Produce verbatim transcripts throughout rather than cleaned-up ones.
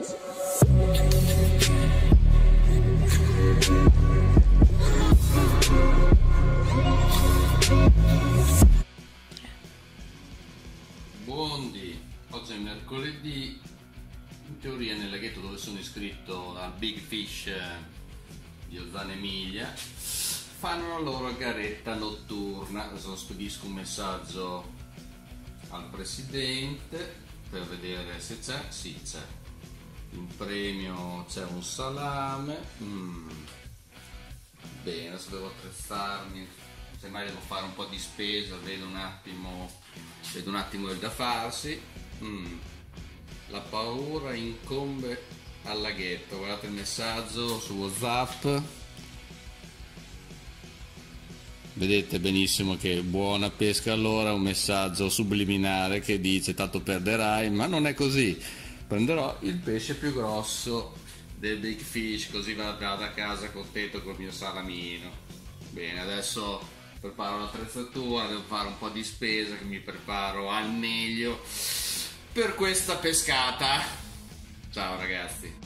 Buondì, oggi è mercoledì, in teoria nel laghetto dove sono iscritto al Big Fish di Ozzano Emilia fanno la loro garetta notturna. Adesso spedisco un messaggio al presidente per vedere se c'è. Sì, c'è. In premio c'è un salame. Mm. Bene, adesso devo attrezzarmi, semmai devo fare un po' di spesa, vedo un attimo, vedo un attimo il da farsi. Mm. La paura incombe al laghetto, guardate il messaggio su WhatsApp. Vedete benissimo che buona pesca allora, un messaggio subliminare che dice tanto perderai, ma non è così. Prenderò il pesce più grosso del Big Fish, così vado a casa contento col mio salamino. Bene, adesso preparo l'attrezzatura, devo fare un po' di spesa, che mi preparo al meglio per questa pescata. Ciao ragazzi.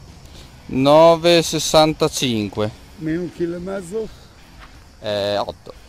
nove virgola sessantacinque. Meno un chilo e mezzo? Eh, otto.